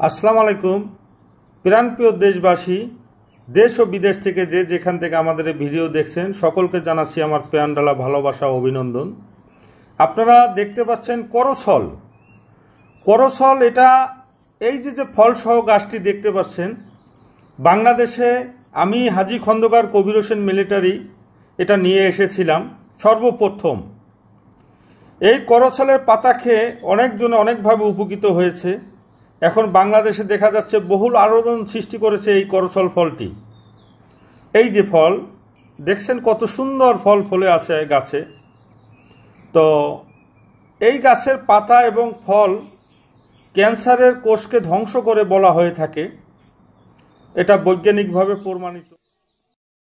আসসালামু আলাইকুম প্রাণপ্রিয় দেশবাসী, দেশ ও বিদেশ থেকে যে যেখান থেকে আমাদের এই ভিডিও দেখছেন সকলকে জানাচ্ছি আমার প্রাণঢালা ভালোবাসা ও অভিনন্দন। আপনারা দেখতে পাচ্ছেন করছল এটা এই যে ফলসহ গাছটি দেখতে পাচ্ছেন, বাংলাদেশে আমি হাজী খন্দকার কবির হোসেন মিলিটারি এটা নিয়ে এসেছিলাম সর্বপ্রথম। এই করছলের পাতা খেয়ে অনেকজনে অনেকভাবে উপকৃত হয়েছে। এখন বাংলাদেশে দেখা যাচ্ছে বহুল আলোড়ন সৃষ্টি করেছে এই করছল ফলটি। এই যে ফল দেখছেন কত সুন্দর ফল ফলে আছে গাছে। তো এই গাছের পাতা এবং ফল ক্যান্সারের কোষকে ধ্বংস করে বলা হয়ে থাকে, এটা বৈজ্ঞানিকভাবে প্রমাণিত।